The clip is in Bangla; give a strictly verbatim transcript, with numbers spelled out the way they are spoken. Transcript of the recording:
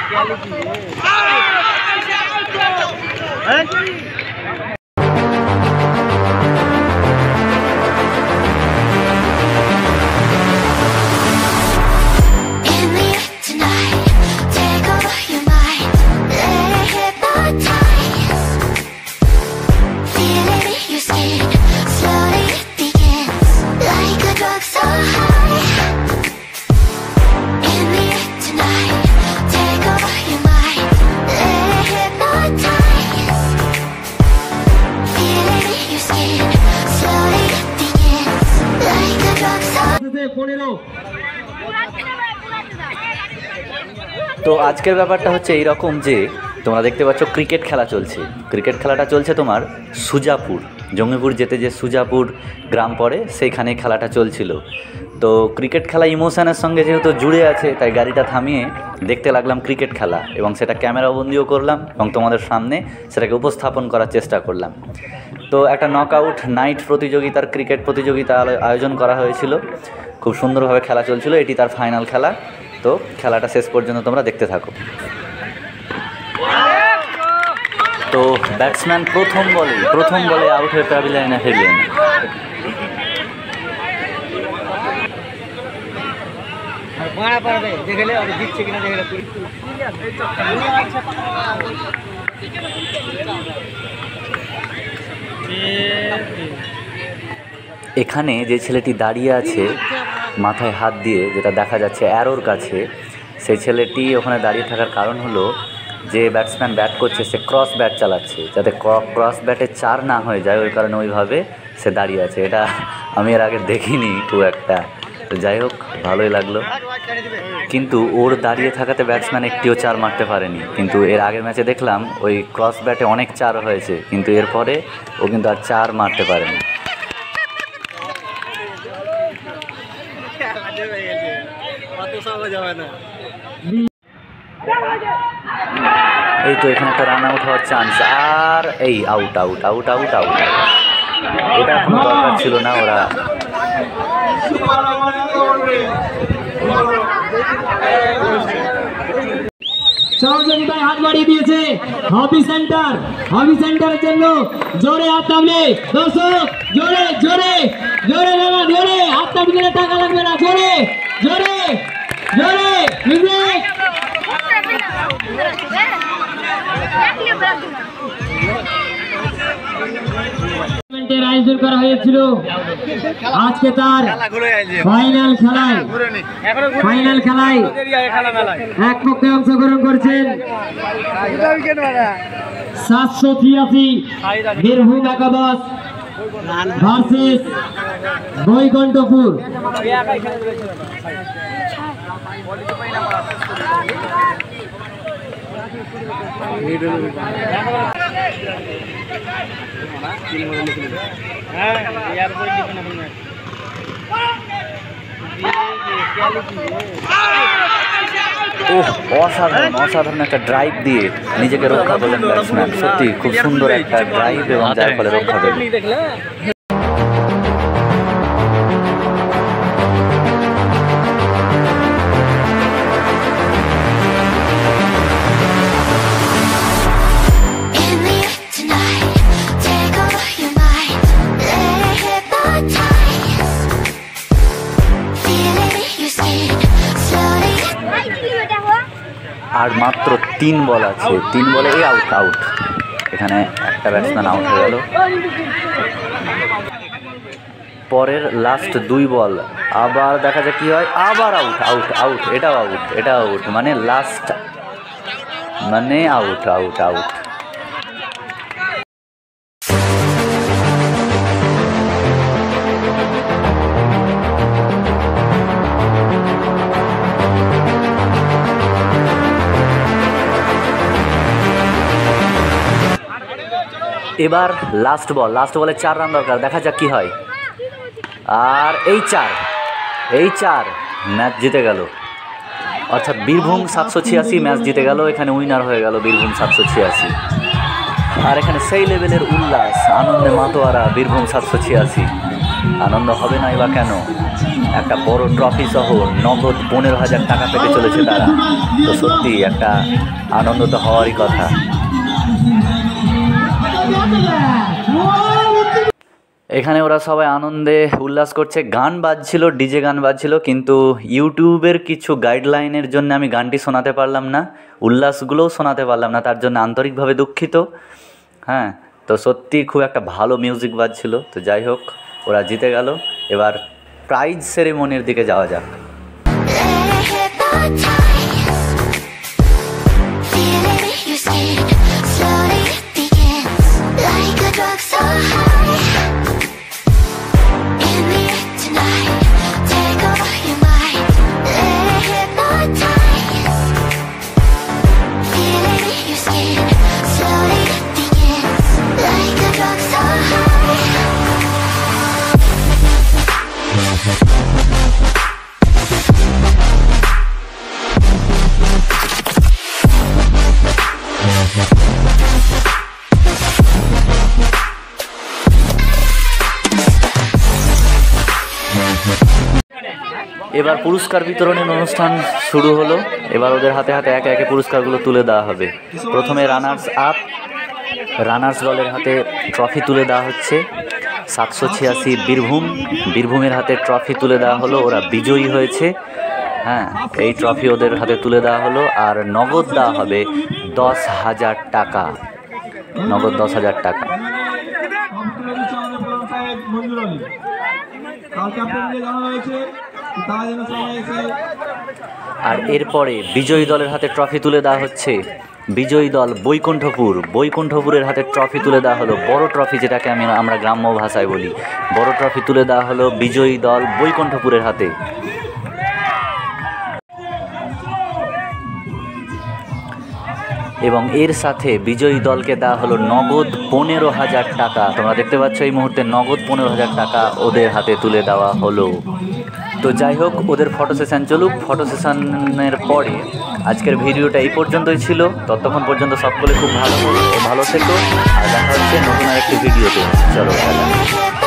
তো আজকের ব্যাপারটা হচ্ছে এই রকম যে তোমরা দেখতে পাচ্ছ ক্রিকেট খেলা চলছে। ক্রিকেট খেলাটা চলছে তোমার সুজাপুর, জঙ্গিপুর যেতে যে সুজাপুর গ্রাম পড়ে সেইখানে খেলাটা চলছিল। তো ক্রিকেট খেলা ইমোশনের সঙ্গে যেহেতু জুড়ে আছে তাই গাড়িটা থামিয়ে দেখতে লাগলাম ক্রিকেট খেলা এবং সেটা ক্যামেরাবন্দিও করলাম এবং তোমাদের সামনে সেটাকে উপস্থাপন করার চেষ্টা করলাম। তো একটা নকআউট নাইট প্রতিযোগিতার ক্রিকেট প্রতিযোগিতা আয়োজন করা হয়েছিল, খুব সুন্দরভাবে খেলা চলছিল। এটি তার ফাইনাল খেলা। তো খেলাটা শেষ পর্যন্ত তোমরা দেখতে থাকো। তো ব্যাটসম্যান প্রথম বলে প্রথম বলে আউট হয়ে প্যাভিলিয়নে ফিরলেন। এখানে যে ছেলেটি দাঁড়িয়ে আছে মাথায় হাত দিয়ে, যেটা দেখা যাচ্ছে অ্যারোর কাছে, সেই ছেলেটি ওখানে দাঁড়িয়ে থাকার কারণ হলো যে ব্যাটসম্যান ব্যাট করছে সে ক্রস ব্যাট চালাচ্ছে, যাতে ক্রস ব্যাটে চার না হয়ে যায়, ওই কারণে ওইভাবে সে দাঁড়িয়ে আছে। এটা আমি এর আগে দেখিনি খুব একটা। তো যাই হোক, ভালোই লাগলো। কিন্তু ওর দাঁড়িয়ে থাকাতে ব্যাটসম্যান একটিও চার মারতে পারেনি। কিন্তু এর আগের ম্যাচে দেখলাম ওই ক্রস ব্যাটে অনেক চার হয়েছে, কিন্তু এরপরে ও কিন্তু আর চার মারতে পারেনি। এই তো এখানে একটা রান আউট হওয়ার চান্স, আর এই out out out out out এটা কোনো দরকার ছিল না। ওরা সহযোগিতায় হাত বাড়িয়ে দিয়েছে হবি সেন্টার। হবি সেন্টারের জন্য জোরে হাত নামলে দর্শক, জোরে জোরে জোরে না জোরে হাত নামলে টাকা লাগবে না, জোরে জোরে জোরে মিউজিক। আয়োজন করা হয়েছিল আজকে তার ফাইনাল খেলায় ফাইনাল খেলায় এক পক্ষে অংশগ্রহণ করছেন সাতশো ছিয়াশি বীরভূম একাদশ ভার্সেস বৈকণ্ঠপুর। অসাধারণ অসাধারণ একটা ড্রাইভ দিয়ে নিজেকে রক্ষা করলেন ব্যাটসম্যান। সত্যি খুব সুন্দর একটা ড্রাইভ এবং যার ফলে রক্ষা পেলেন। আর মাত্র তিন বল আছে, তিন বলে এই আউট আউট এখানে একটা ব্যাটসম্যান আউট হয়ে গেল। পরের লাস্ট দুই বল আবার দেখা যাক কি হয়, আবার আউট আউট আউট এটাও আউট এটা আউট মানে লাস্ট মানে আউট আউট আউট। এবার লাস্ট বল, লাস্ট বলে চার রান দরকার, দেখা যাক কি হয়। আর এই চার এই চার ম্যাচ জিতে গেল, অর্থাৎ বীরভূম সাতশো ছিয়াশি ম্যাচ জিতে গেল। এখানে উইনার হয়ে গেল বীরভূম সাতশো ছিয়াশি। আর এখানে সেই লেভেলের উল্লাস, আনন্দে মাতোয়ারা বীরভূম সাতশো ছিয়াশি। আনন্দ হবে না বা কেন? একটা বড় ট্রফি সহ নগদ পনেরো হাজার টাকা পেতে চলেছে তারা। তো সত্যি একটা আনন্দ তো হওয়ারই কথা। এখানে ওরা সবাই আনন্দে উল্লাস করছে, গান বাজছিল, ডিজে গান বাজছিল, কিন্তু ইউটিউবের কিছু গাইডলাইনের জন্য আমি গানটি শোনাতে পারলাম না, উল্লাসগুলোও শোনাতে পারলাম না, তার জন্য আন্তরিকভাবে দুঃখিত। হ্যাঁ, তো সত্যি খুব একটা ভালো মিউজিক বাজছিল। তো যাই হোক, ওরা জিতে গেল। এবার প্রাইজ সেরেমনির দিকে যাওয়া যাক। এবার পুরস্কার বিতরণের অনুষ্ঠান শুরু হলো। এবার ওদের হাতে হাতে একে একে পুরস্কারগুলো তুলে দেওয়া হবে। প্রথমে রানার্স আপ, রানার্স দলের হাতে ট্রফি তুলে দেওয়া হচ্ছে। সাতশো ছিয়াশি বীরভূম, বীরভূমের হাতে ট্রফি তুলে দেওয়া হলো, ওরা বিজয়ী হয়েছে। হ্যাঁ, এই ট্রফি ওদের হাতে তুলে দেওয়া হলো। আর নগদ দেওয়া হবে দশ হাজার টাকা, নগদ দশ হাজার টাকা। আর এরপরে বিজয়ী দলের হাতে ট্রফি তুলে দেওয়া হচ্ছে। বিজয়ী দল বৈকুণ্ঠপুর, বৈকুণ্ঠপুরের হাতে ট্রফি তুলে দেওয়া হলো, বড় ট্রফি যেটাকে আমি আমরা গ্রাম্য ভাষায় বলি, বড় ট্রফি তুলে দেওয়া হলো বিজয়ী দল বৈকুণ্ঠপুরের হাতে। এবং এর সাথে বিজয়ী দলকে দেওয়া হলো নগদ পনেরো হাজার টাকা। তোমরা দেখতে পাচ্ছ এই মুহূর্তে নগদ পনেরো হাজার টাকা ওদের হাতে তুলে দেওয়া হলো। তো যাই হোক, ওদের ফটো সেশন চলুক। ফটো সেশনের পরে আজকের ভিডিওটা এই পর্যন্তই ছিল। ততক্ষণ পর্যন্ত সকলে খুব ভালো ভালো থেকো, আর দেখা হচ্ছে নতুন আরেকটি ভিডিওতে। চলো।